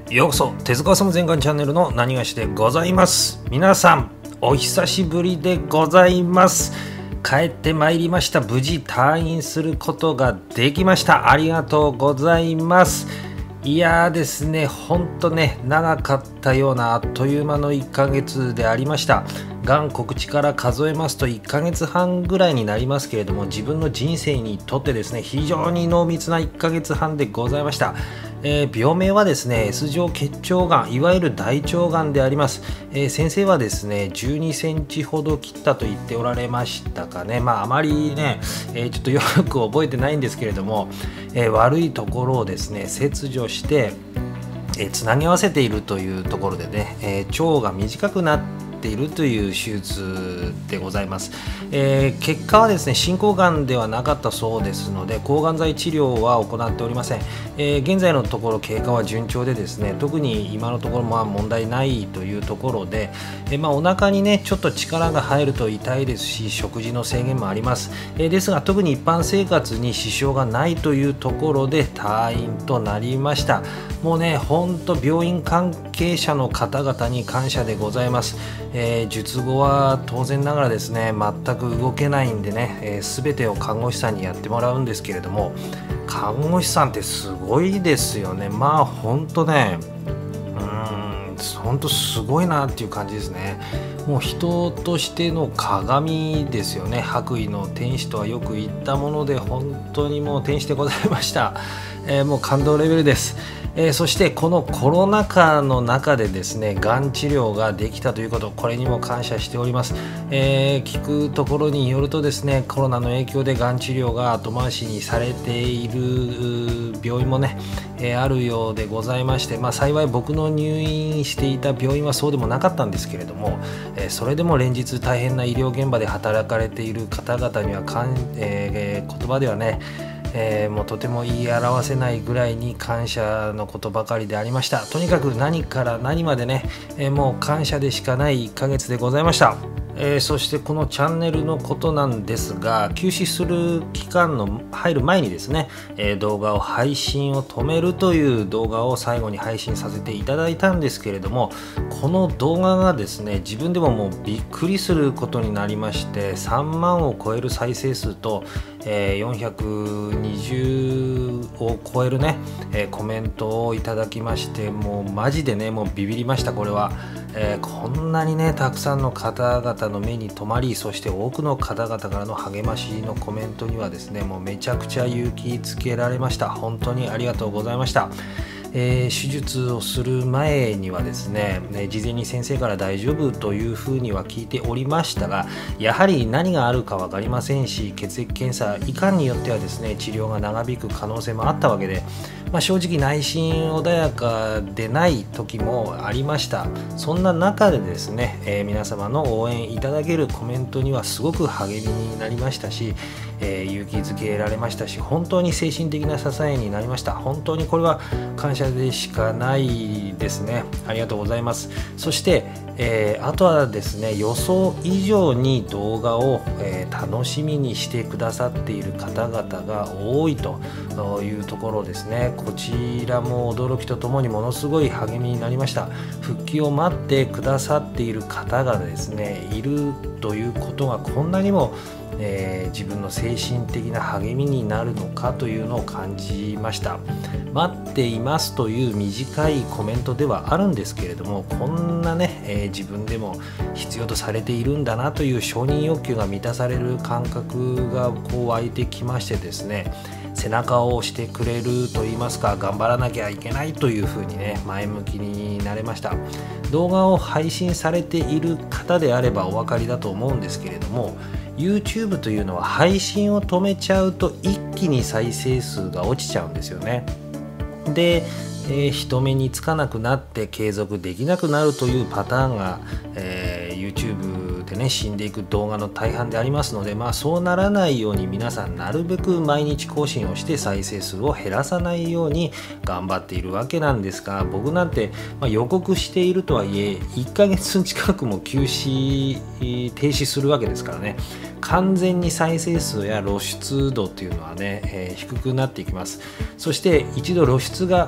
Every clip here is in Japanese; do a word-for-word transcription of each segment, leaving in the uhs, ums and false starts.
ようこそ手塚治虫全巻チャンネルの何がしでございます。皆さんお久しぶりでございます。帰ってまいりました。無事退院することができました。ありがとうございます。いやーですね、ほんとね、長かったようなあっという間のいっかげつでありました。がん告知から数えますといっかげつはんぐらいになりますけれども、自分の人生にとってですね、非常に濃密ないっかげつはんでございました。えー、病名はですね S 状結腸がん、いわゆる大腸がんであります。えー、先生はですねじゅうにセンチほど切ったと言っておられましたかね。まああまりね、えー、ちょっとよく覚えてないんですけれども、えー、悪いところをですね切除してえー、つなぎ合わせているというところでね、えー、腸が短くなっているという手術でございます。えー、結果はですね進行がんではなかったそうですので、抗がん剤治療は行っておりません。えー、現在のところ経過は順調でですね、特に今のところまあ問題ないというところで、えーまあ、お腹にねちょっと力が入ると痛いですし、食事の制限もあります。えー、ですが特に一般生活に支障がないというところで退院となりました。もうね本当病院関係者の方々に感謝でございます。えー、術後は当然ながらですね全く動けないんでね、えー、全てを看護師さんにやってもらうんですけれども、看護師さんってすごいですよね。まあ本当ね、うーん本当すごいなっていう感じですね。もう人としての鏡ですよね。白衣の天使とはよく言ったもので、本当にもう天使でございました。えー、もう感動レベルです。えー、そしてこのコロナ禍の中でですねがん治療ができたということ、これにも感謝しております。えー、聞くところによるとですね、コロナの影響でがん治療が後回しにされている病院もね、えー、あるようでございまして、まあ、幸い僕の入院していた病院はそうでもなかったんですけれども、えー、それでも連日大変な医療現場で働かれている方々にはかん、えー、言葉ではねえー、もうとても言い表せないぐらいに感謝のことばかりでありました。とにかく何から何までね、えー、もう感謝でしかないいっかげつでございました。えー、そしてこのチャンネルのことなんですが、休止する期間の入る前にですね、えー、動画を配信を止めるという動画を最後に配信させていただいたんですけれども、この動画がですね自分でももうびっくりすることになりまして、さんまんを超える再生数と、えー、よんひゃくにじゅうを超えるね、えー、コメントをいただきまして、もうマジでねもうビビりました。これは、えー、こんなにねたくさんの方々の目に留まり、そして多くの方々からの励ましのコメントにはですねもうめちゃくちゃ勇気づけられました。本当にありがとうございました。えー、手術をする前にはですね、ね事前に先生から大丈夫というふうには聞いておりましたが、やはり何があるか分かりませんし、血液検査いかんによってはですね治療が長引く可能性もあったわけで、まあ、正直内心穏やかでない時もありました。そんな中でですね、えー、皆様の応援いただけるコメントにはすごく励みになりましたし、えー、勇気づけられましたし、本当に精神的な支えになりました。本当にこれは感謝でしかないですね。ありがとうございます。そして、えー、あとはですね予想以上に動画を、えー、楽しみにしてくださっている方々が多いというところですね。こちらも驚きとともにものすごい励みになりました。復帰を待ってくださっている方がですねいるということがこんなにもえー、自分の精神的な励みになるのかというのを感じました。待っていますという短いコメントではあるんですけれども、こんなね、えー、自分でも必要とされているんだなという承認欲求が満たされる感覚がこう湧いてきましてですね、背中を押してくれると言いますか、頑張らなきゃいけないというふうにね前向きになれました。動画を配信されている方であればお分かりだと思うんですけれども、YouTube というのは配信を止めちゃうと一気に再生数が落ちちゃうんですよね。で、えー、人目につかなくなって継続できなくなるというパターンが、えー、YouTube でね死んでいく動画の大半でありますので、まあ、そうならないように皆さんなるべく毎日更新をして再生数を減らさないように頑張っているわけなんですが、僕なんて、まあ、予告しているとはいえいっかげつ近くも休止停止するわけですからね、完全に再生数や露出度というのはね、えー、低くなっていきます。そして一度露出が落ちてし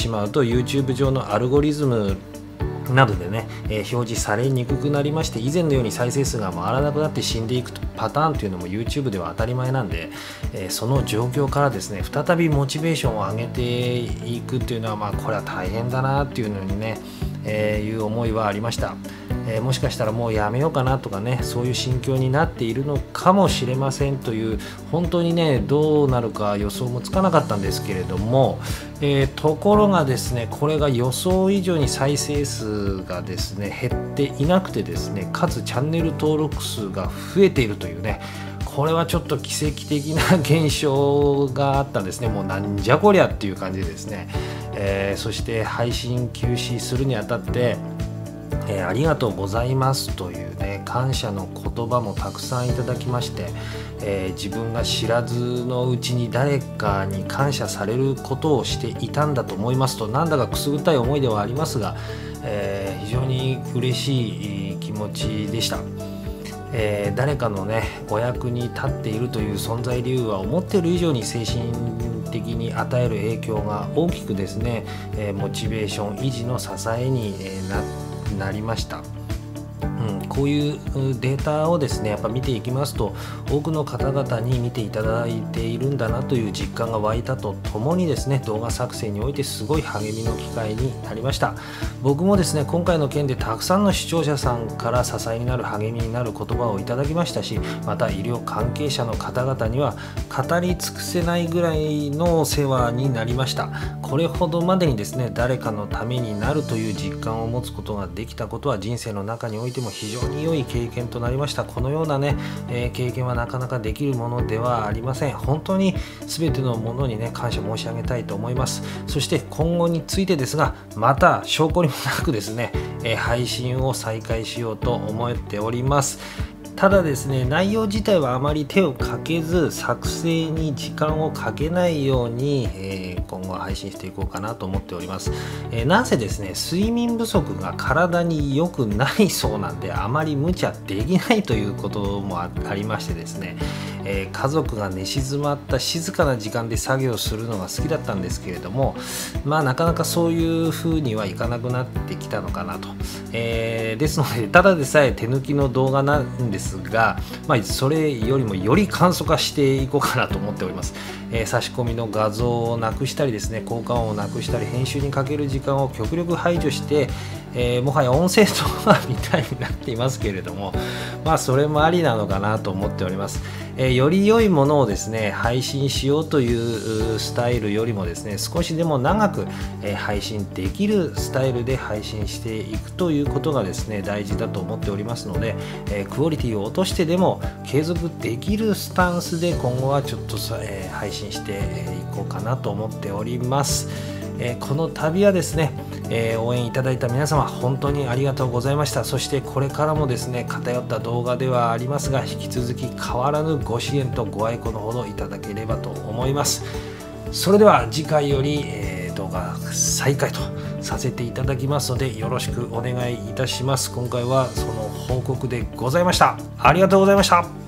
しまうと YouTube 上のアルゴリズムなどでね、えー、表示されにくくなりまして、以前のように再生数が回らなくなって死んでいくパターンというのも YouTube では当たり前なんで、えー、その状況からですね再びモチベーションを上げていくというのは、まあこれは大変だなっていうのにね、えー、いう思いはありました。えー、もしかしたらもうやめようかなとかね、そういう心境になっているのかもしれませんという、本当にねどうなるか予想もつかなかったんですけれども、えー、ところがですねこれが予想以上に再生数がですね減っていなくてですね、かつチャンネル登録数が増えているというね、これはちょっと奇跡的な現象があったんですね。もうなんじゃこりゃっていう感じでですね、えー、そして配信休止するにあたってえー、ありがとうございますというね感謝の言葉もたくさんいただきまして、えー、自分が知らずのうちに誰かに感謝されることをしていたんだと思いますと、なんだかくすぐったい思いではありますが、えー、非常に嬉しい気持ちでした。えー、誰かのねお役に立っているという存在理由は思っている以上に精神的に与える影響が大きくですね、えー、モチベーション維持の支えに、えー、なってなりました。うん、こういうデータをですねやっぱ見ていきますと、多くの方々に見ていただいているんだなという実感が湧いたとともにですね、動画作成においてすごい励みの機会になりました。僕もですね今回の件でたくさんの視聴者さんから支えになる励みになる言葉をいただきましたし、また医療関係者の方々には語り尽くせないぐらいの世話になりました。これほどまでにですね誰かのためになるという実感を持つことができたことは人生の中においても非常に良い経験となりました。このようなね、えー、経験はなかなかできるものではありません。本当に全てのものにね感謝申し上げたいと思います。そして今後についてですが、また証拠にもなくですね、えー、配信を再開しようと思っております。ただですね内容自体はあまり手をかけず、作成に時間をかけないように、えー、今後は配信していこうかなと思っております。えー、なぜですね睡眠不足が体に良くないそうなんで、あまり無茶できないということもありましてですね、えー、家族が寝静まった静かな時間で作業するのが好きだったんですけれども、まあなかなかそういう風にはいかなくなってきたのかなと、えー、ですのでただでさえ手抜きの動画なんですが、まあ、それよりもより簡素化していこうかなと思っております。えー、差し込みの画像をなくしたりですね、効果音をなくしたり、編集にかける時間を極力排除して、えー、もはや音声動画みたいになっていますけれども、まあそれもありなのかなと思っております。えー、より良いものをですね配信しようというスタイルよりもですね、少しでも長く、えー、配信できるスタイルで配信していくということがですね大事だと思っておりますので、えー、クオリティを落としてでも継続できるスタンスで今後はちょっと、えー、配信していこうかなと思っております。えー、この度はですね、えー、応援いただいた皆様本当にありがとうございました。そしてこれからもですね偏った動画ではありますが、引き続き変わらぬご支援とご愛顧のほどいただければと思います。それでは次回より、えー、動画再開とさせていただきますのでよろしくお願いいたします。今回はその報告でございました。ありがとうございました。